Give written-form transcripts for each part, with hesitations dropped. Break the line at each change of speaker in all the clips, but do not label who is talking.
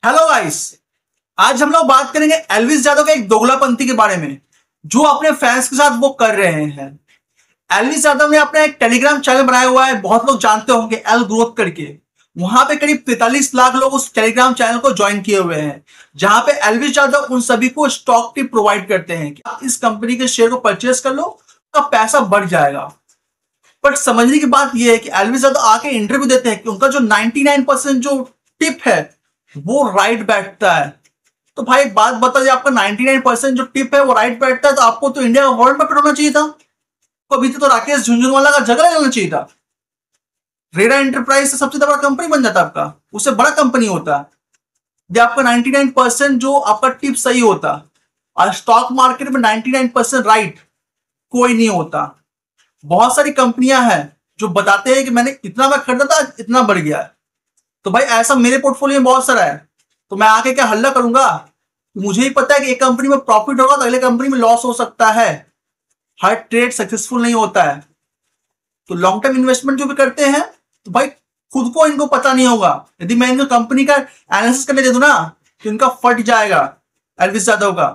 Hello guys, आज हम लोग बात करेंगे एल्विस यादव के एक दोगलापंथी के बारे में जो अपने फैंस के साथ वो कर रहे हैं। एल्विस यादव ने अपना एक टेलीग्राम चैनल बनाया हुआ है, बहुत लोग जानते होंगे, एल ग्रोथ करके। वहां पे करीब 43 लाख लोग उस टेलीग्राम चैनल को ज्वाइन किए हुए हैं, जहां पे एल्विस यादव उन सभी को स्टॉक टिप प्रोवाइड करते हैं कि आप इस कंपनी के शेयर को परचेस कर लो, आपका पैसा बढ़ जाएगा। बट समझने की बात यह है कि एल्विस यादव आके इंटरव्यू देते हैं कि उनका जो 99% जो टिप है वो राइट बैठता है। तो भाई एक बात बता दे, आपका 99% जो टिप है वो राइट बैठता है, तो आपको तो इंडिया का गवर्नमेंट बफेट होना चाहिए था। अभी तो राकेश झुनझुनवाला का जगह लेना चाहिए था। रेरा एंटरप्राइज से सबसे बड़ा कंपनी बन जाता आपका, उससे बड़ा कंपनी होता। जब आपका 99% जो आपका टिप सही होता, और स्टॉक मार्केट में 99% राइट कोई नहीं होता। बहुत सारी कंपनियां हैं जो बताते हैं कि मैंने इतना मैं खरीदा था, इतना बढ़ गया है। तो भाई ऐसा मेरे पोर्टफोलियो में बहुत सारा है, तो मैं आके क्या हल्ला करूंगा? मुझे ही पता है कि एक कंपनी में प्रॉफिट होगा तो अगले कंपनी में लॉस हो सकता है। हर ट्रेड सक्सेसफुल नहीं होता है। तो लॉन्ग टर्म इन्वेस्टमेंट जो भी करते हैं, तो भाई खुद को इनको पता नहीं होगा। यदि मैं इनको कंपनी का एनालिसिस करने दे दूं ना, तो इनका फट जाएगा। एल्विस यादव का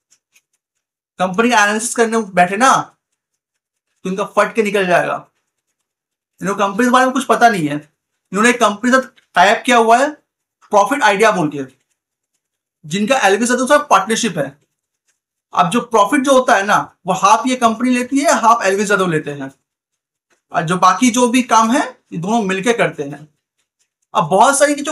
कंपनी का एनालिसिस करने बैठे ना, तो इनका फट के निकल जाएगा। इनको कंपनी के बारे में कुछ पता नहीं है। इन्होंने एक कंपनी से टाइप किया हुआ है, प्रॉफिट आइडिया बोल के, जिनका एल्विस यादव से पार्टनरशिप है। अब जो प्रॉफिट जो होता है ना, वो हाफ ये कंपनी लेती है, हाफ एल्विस यादव लेते हैं, और जो बाकी जो भी काम है ये दोनों मिलके करते हैं। अब बहुत सारी जो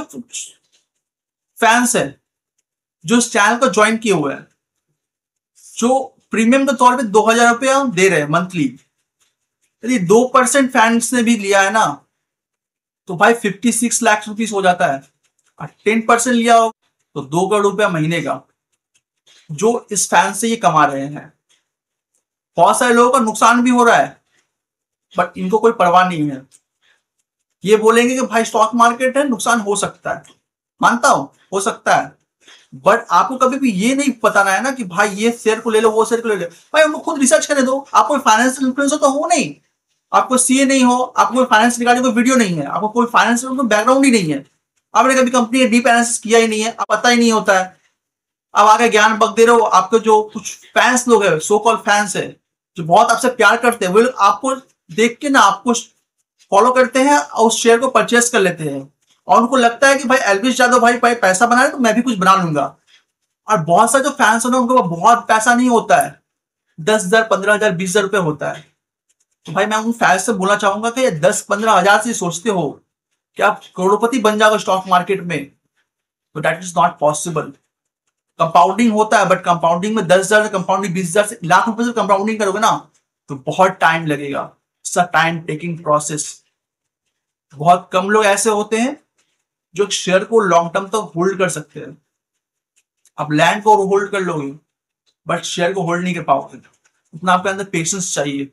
फैंस है जो इस चैनल को ज्वाइन किए हुए हैं, जो प्रीमियम के तौर पे 2000 रुपया दे रहे हैं मंथली। यदि 2% फैंस ने भी लिया है ना, तो भाई 56 लाख रुपीस हो जाता है। और 10% लिया हो तो 2 करोड़ रुपया महीने का जो इस फैन से ये कमा रहे हैं। बहुत सारे लोगों का नुकसान भी हो रहा है, बट इनको कोई परवाह नहीं है। ये बोलेंगे कि भाई स्टॉक मार्केट है, नुकसान हो सकता है। मानता हूं हो सकता है, बट आपको कभी भी ये नहीं बताना है ना कि भाई ये शेयर को ले लो, वो शेयर को ले लो। भाई उनको खुद रिसर्च करने दो। आप कोई फाइनेंशियल इन्फ्लुएंसर तो हो नहीं, आपको सीए नहीं हो, आपको कोई फाइनेंस रिगार्डिंग कोई वीडियो नहीं है, आपको कोई फाइनेंशियल बैकग्राउंड ही नहीं है, आपने कभी कंपनी का डीप एनालिसिस किया ही नहीं है, आप पता ही नहीं होता है। अब आगे ज्ञान बक दे रहे हो। आपके जो कुछ फैंस लोग है, सो कॉल्ड फैंस है, जो बहुत आपसे प्यार करते हैं, वो लोग आपको देख के ना आपको फॉलो करते हैं और उस शेयर को परचेस कर लेते हैं। और उनको लगता है कि भाई एल्विस यादव भाई पैसा बना रहे तो मैं भी कुछ बना लूंगा। और बहुत सारे जो फैंस है ना, उनको बहुत पैसा नहीं होता है, 10,000, 15,000, 20,000 रुपये होता है। तो भाई मैं उन फैंस से बोलना चाहूंगा कि 10-15 हजार से सोचते हो कि आप करोड़पति बन जाओगे स्टॉक मार्केट में, तो that is not possible. Compounding होता है, बट कंपाउंडिंग में 10,000 से कंपाउंडिंग 20,000 से लाख रुपए से कंपाउंडिंग करोगे ना, तो बहुत टाइम लगेगा। It's a time taking process. बहुत कम लोग ऐसे होते हैं जो शेयर को लॉन्ग टर्म तक होल्ड कर सकते हैं। आप लैंड को होल्ड कर लोगे, बट शेयर को होल्ड नहीं कर पाओगे। उतना आपके अंदर पेशेंस चाहिए।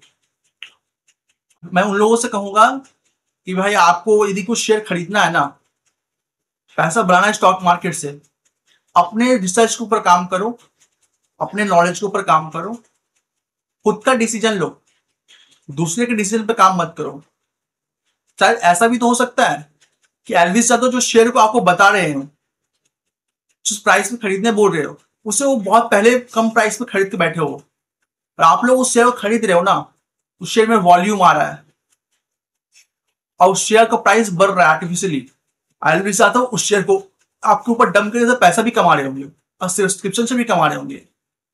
मैं उन लोगों से कहूंगा कि भाई आपको यदि कुछ शेयर खरीदना है ना, पैसा बढ़ाना है स्टॉक मार्केट से, अपने रिसर्च के ऊपर काम करो, अपने नॉलेज के ऊपर काम करो, खुद का डिसीजन लो, दूसरे के डिसीजन पे काम मत करो। शायद ऐसा भी तो हो सकता है कि एल्विस यादव जो शेयर को आपको बता रहे हैं, जिस प्राइस में खरीदने बोल रहे हो, उसे वो बहुत पहले कम प्राइस में खरीद के बैठे हो, और आप लोग उस शेयर को खरीद रहे हो ना, उस शेयर में वॉल्यूम आ रहा है और उस शेयर का प्राइस बढ़ रहा है आर्टिफिशियली। एल्विस यादव उस शेयर को आपके ऊपर डंप करने से पैसा भी कमा रहे होंगे और सब्सक्रिप्शन से भी कमा रहे होंगे।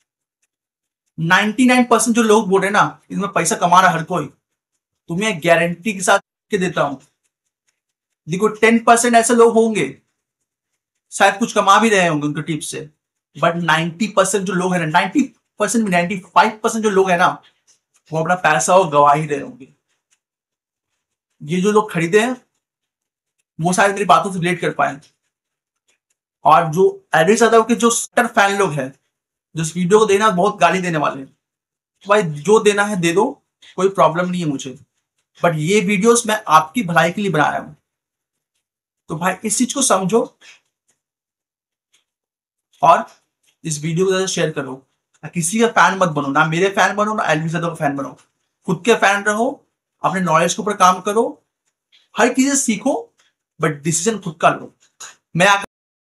99% जो लोग बोल रहे हैं ना इसमें पैसा कमा रहा हर कोई, तुम्हें गारंटी के साथ के देता हूं। देखो 10% ऐसे लोग होंगे शायद कुछ कमा भी रहे होंगे उनके टिप्स से, बट 90% जो लोग हैं ना, 90% में 95% जो लोग हैं ना, वो अपना पैसा वो गवा ही रहे होंगे। ये जो लोग खरीदे हैं वो शायद मेरी बातों से रिलेट कर पाए। और जो एल्विस यादव के जो सट्टर फैन लोग हैं, जो इस वीडियो को देना बहुत गाली देने वाले हैं, तो भाई जो देना है दे दो, कोई प्रॉब्लम नहीं है मुझे। बट ये वीडियोस मैं आपकी भलाई के लिए बनाया हूं, तो भाई इस चीज को समझो और इस वीडियो को शेयर करो। किसी का फैन मत बनो, ना मेरे फैन बनो ना एल्विस यादव का फैन बनो। खुद के फैन रहो, अपने नॉलेज के ऊपर काम करो, हर चीजें सीखो, बट डिसीजन खुद का लो। मैं